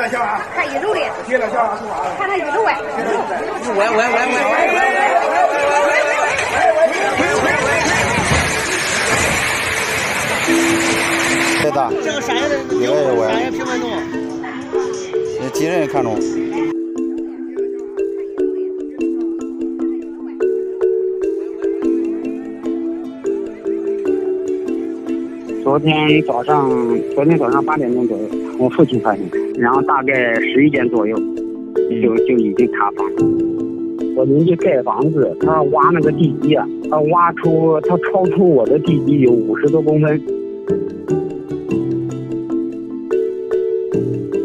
了小啊， 看一楼的， 接了小啊，说话了， 看他一楼哎， 太大， 这个山也平稳多， 那几人看中。 昨天早上8点钟左右，我父亲发现，然后大概11点左右，就已经塌房了。我邻居盖房子，他挖那个地基啊，他超出我的地基有50多公分。